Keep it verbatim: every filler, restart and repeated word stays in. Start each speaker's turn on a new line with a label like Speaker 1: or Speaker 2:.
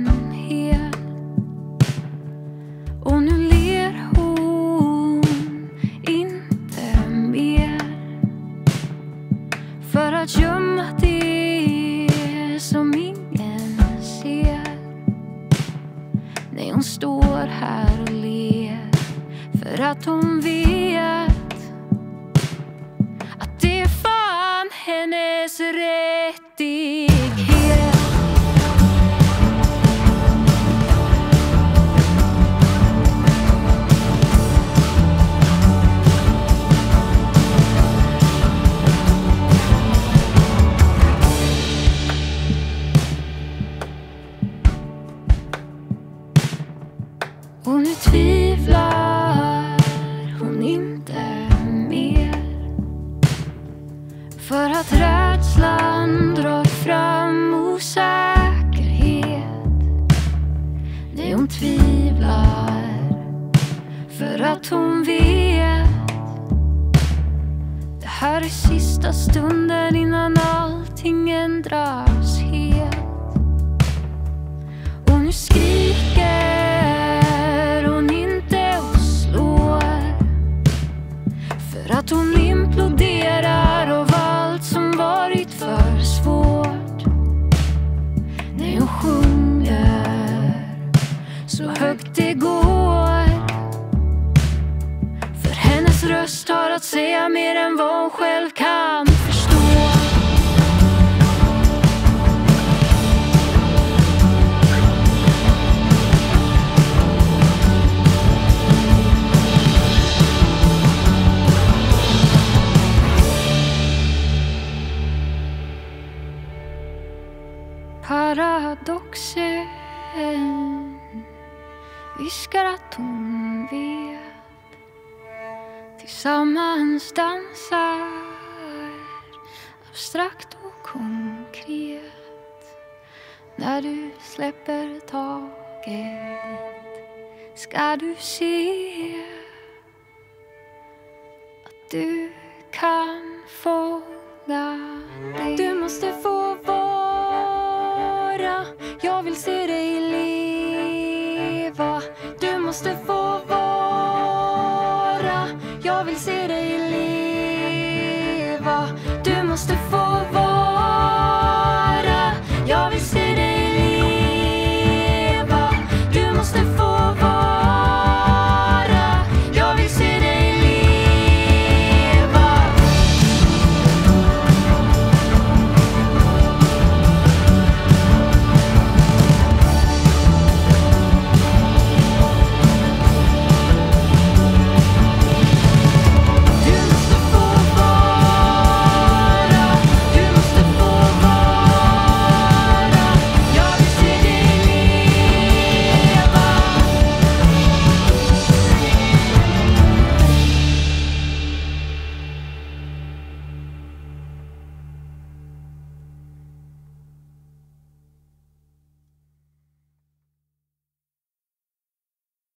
Speaker 1: ingen hel. Och nu ler hon inte mer, för att gömma det som ingen ser. Nej, hon står här och ler för att hon vet att det är fan hennes rättighet. Och nu tvivlar hon inte mer, för att rädslan drar fram osäkerhet. Nej, hon tvivlar för att hon vet det här är sista stunden innan allting ändras helt. Och nu skriker att hon imploderar av allt som varit för svårt. När hon sjunger så högt det går, för hennes röst har att säga mer än vad hon själv kan förstå. Paradoxen viskar att hon vet. Tillsammans dansar abstrakt och konkret. När du släpper taget ska du se att du kan fånga det.
Speaker 2: Du måste få vara, jag vill se dig leva. Du måste få vara.